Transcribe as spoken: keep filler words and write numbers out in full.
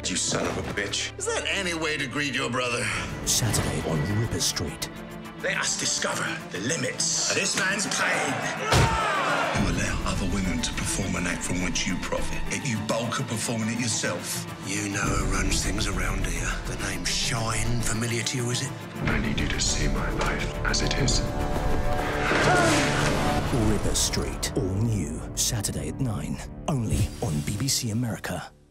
You son of a bitch. Is that any way to greet your brother? Saturday on Ripper Street. Let us discover the limits of this man's pain. You allow other women to perform an act from which you profit, yet you bulk at performing it yourself. You know who runs things around here. The name Shine familiar to you, is it? I need you to see my life as it is. Ripper Street, all new, Saturday at nine, only on B B C America.